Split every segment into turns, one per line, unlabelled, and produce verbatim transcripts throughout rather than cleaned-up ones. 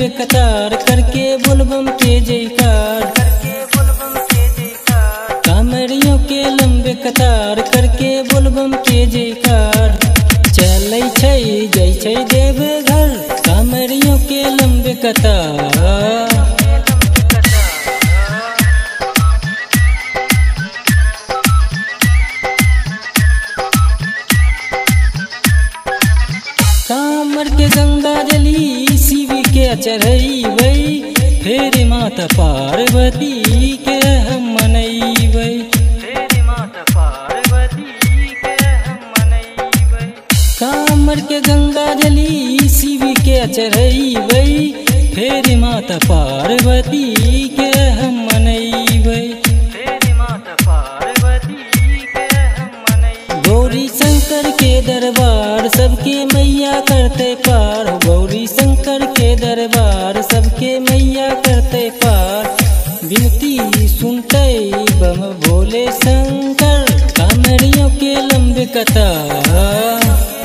लंबे कतार करके बोलबम के जयकार, कांवरियों के लंबे कतार करके बोलबम के जयकार। चलै छै जय छै देवघर, कांवरियों के लंबे कतार। कांवर के गंगा जली शिव के चढ़ैबै, फेर माता पार्वती के हम मनैबै, फेर माता पार्वती के हम मनैबै। कांवर के गंगा जली शिव के चढ़ैबै, फेर माता पार्वती के हम मनैबै, फेर माता पार्वती के हम मनैबै। गौरी शंकर के दरबार सबके मैया करते पार, गौरी शंकर के दरबार सबके मैया करते पार। विनती सुनते बम भोले शंकर, कांवरियों के लंबे कतार।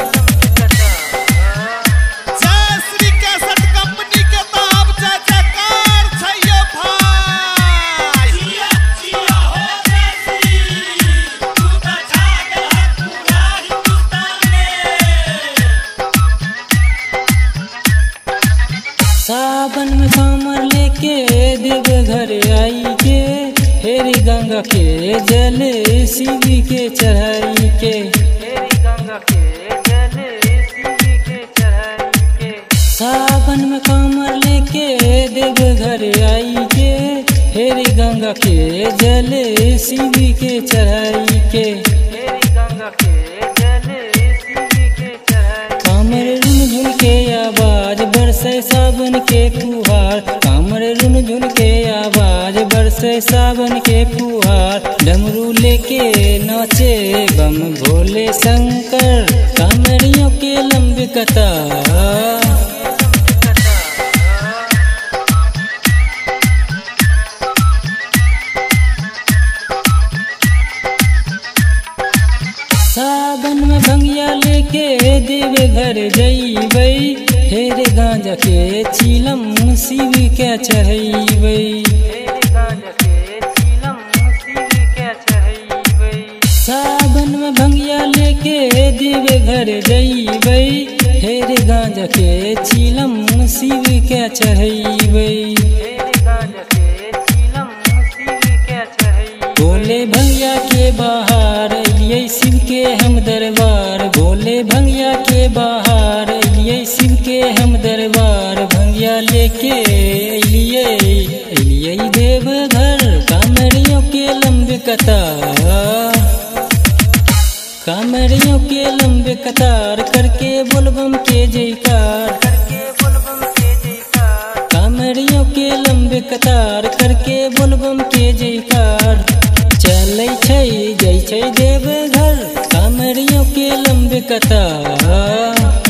सावन में कांवर लेके देवघर आई के, फेर गंगा के जल शिव के चढ़ाई के, फेर गंगा के जल शिव के चढ़ाई के। सावन में कांवर लेके देवघर आई के, फेर गंगा के जल शिव के चढ़ाई के, फेर गंगा के जल शिव के चढ़ाई। कांवर झुन के आवाज बरसे सावन के फुहार, कांवर रुन झुन के आवाज बरसे सावन के फुहार। डमरू लेके नाचे बम भोले शंकर, कांवरियों के लंबे कतार। सावन में भंगिया लेके देवघर जइबै, फेर गांजा के चीलम शिव के चढ़ैबै, फेर गांजा के चीलम शिव के चढ़ैबै। सावन में भंगिया लेके देवघर जइबै, फेर गांजा के चीलम शिव के चढ़ैबै, फेर गांजा के चीलम शिव के चढ़ैबै। भोले भंगिया के बाहर अइयै शिव के हम दरबार, भोले भंगिया के बाहर अइयै शिव के हम दरबार। भंगिया लेके अइलियै अइलियै देवघर, कांवरियों के लंबे कतार, कांवरियों के लंबे कतार करके बोलबम के जयकार, कांवरियों के लंबे कतार करके बोलबम के जयकार। चलै छै जय छै देवघर, कांवरियों के लंबे कतार।